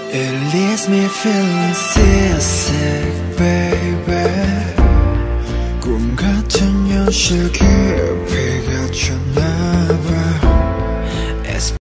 It leaves me feeling seasick, baby. 꿈 같은 현실 기억